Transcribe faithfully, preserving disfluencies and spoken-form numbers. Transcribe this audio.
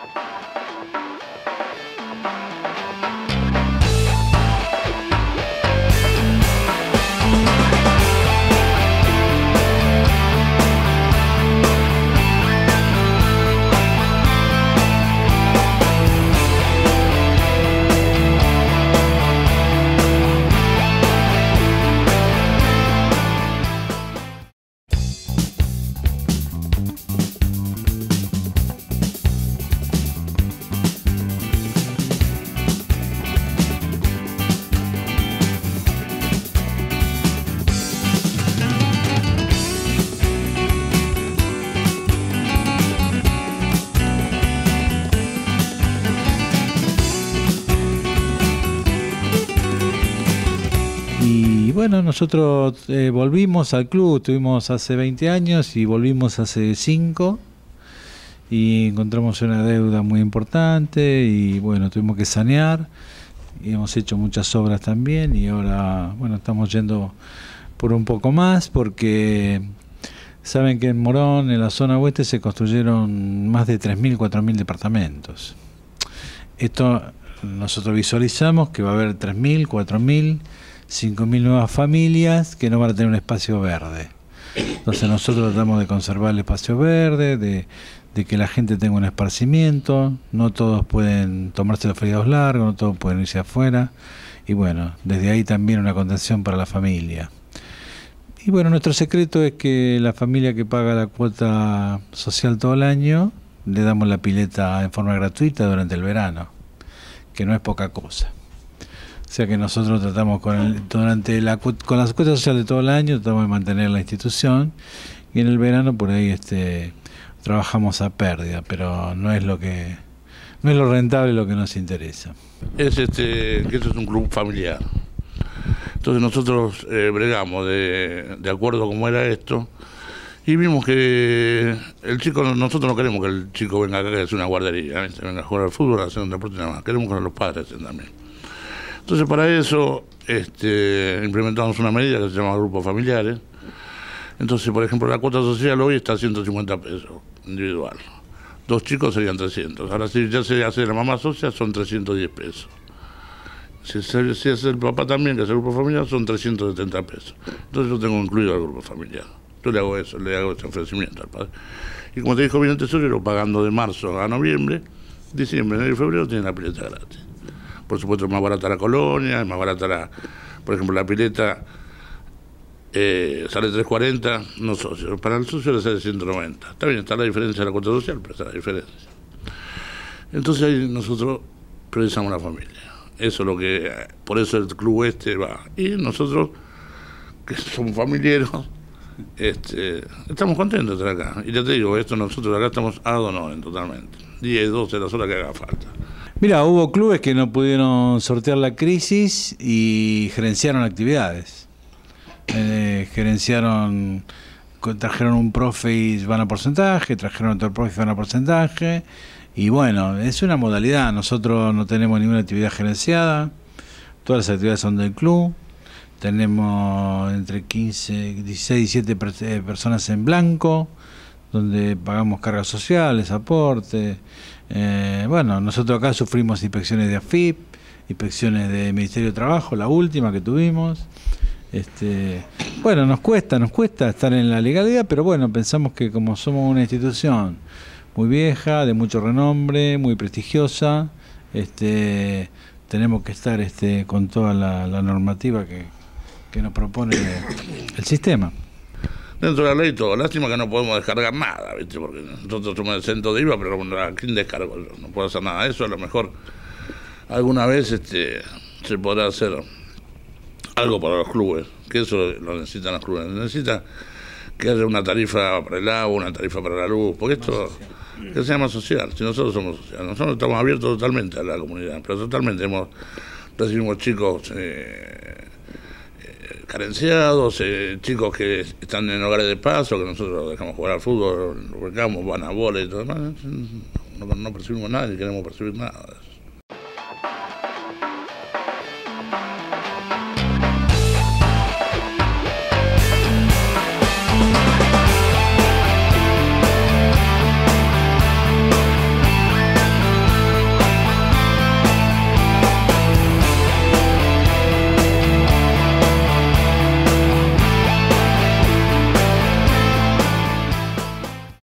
Bueno, nosotros eh, volvimos al club, estuvimos hace veinte años y volvimos hace cinco y encontramos una deuda muy importante y bueno, tuvimos que sanear y hemos hecho muchas obras también y ahora, bueno, estamos yendo por un poco más porque saben que en Morón, en la zona oeste, se construyeron más de tres mil, cuatro mil departamentos. Esto nosotros visualizamos que va a haber tres mil, cuatro mil, cinco mil nuevas familias que no van a tener un espacio verde. Entonces nosotros tratamos de conservar el espacio verde, de, de que la gente tenga un esparcimiento. No todos pueden tomarse los feriados largos, no todos pueden irse afuera. Y bueno, desde ahí también una contención para la familia. Y bueno, nuestro secreto es que la familia que paga la cuota social todo el año, le damos la pileta en forma gratuita durante el verano, que no es poca cosa. O sea que nosotros tratamos con el, durante la con las cuotas sociales de todo el año, tratamos de mantener la institución y en el verano por ahí este trabajamos a pérdida, pero no es lo que no es lo rentable lo que nos interesa. Es este que esto es un club familiar. Entonces nosotros eh, bregamos de, de acuerdo a cómo era esto y vimos que el chico, nosotros no queremos que el chico venga acá a hacer una guardería, ¿viste? Venga a jugar al fútbol, a hacer un deporte nada más, queremos que los padres estén también. Entonces para eso este, implementamos una medida que se llama grupos familiares. Entonces, por ejemplo, la cuota social hoy está a ciento cincuenta pesos individual. Dos chicos serían trescientos. Ahora si ya se hace la mamá socia son trescientos diez pesos. Si, se, si es el papá también, que es el grupo familiar, son trescientos setenta pesos. Entonces yo tengo incluido al grupo familiar. Yo le hago eso, le hago ese ofrecimiento al padre. Y como te dijo bien el tesorero, pagando de marzo a noviembre, diciembre, enero y febrero tienen la pileta gratis. Por supuesto es más barata la colonia, es más barata la, por ejemplo, la pileta eh, sale trescientos cuarenta, no socios, para el socio le sale ciento noventa. Está bien, está la diferencia de la cuota social, pero está la diferencia. Entonces ahí nosotros priorizamos la familia. Eso es lo que, por eso el club este va. Y nosotros, que somos familiares, este, estamos contentos de estar acá. Y ya te digo, esto nosotros acá estamos ad honorem totalmente. diez, doce, las horas que haga falta. Mira, hubo clubes que no pudieron sortear la crisis y gerenciaron actividades. Eh, gerenciaron, trajeron un profe y van a porcentaje, trajeron otro profe y van a porcentaje. Y bueno, es una modalidad. Nosotros no tenemos ninguna actividad gerenciada. Todas las actividades son del club. Tenemos entre quince, dieciséis, diecisiete personas en blanco, donde pagamos cargas sociales, aportes. Eh, bueno, nosotros acá sufrimos inspecciones de A F I P, inspecciones de Ministerio de Trabajo, la última que tuvimos. Este, bueno, nos cuesta, nos cuesta estar en la legalidad, pero bueno, pensamos que como somos una institución muy vieja, de mucho renombre, muy prestigiosa, este, tenemos que estar este, con toda la, la normativa que, que nos propone el sistema. Dentro de la ley todo, lástima que no podemos descargar nada, ¿viste? Porque nosotros somos el centro de I V A, pero ¿a quién descargo yo? No puedo hacer nada de eso, a lo mejor alguna vez este, se podrá hacer algo para los clubes, que eso lo necesitan los clubes, necesita que haya una tarifa para el agua, una tarifa para la luz, porque esto que sea más social, si nosotros somos sociales, nosotros estamos abiertos totalmente a la comunidad, pero totalmente hemos recibimos chicos eh, carenciados, eh, chicos que están en hogares de paso, que nosotros los dejamos jugar al fútbol, los recamos, van a bola y todo demás, no, no percibimos nada ni queremos percibir nada.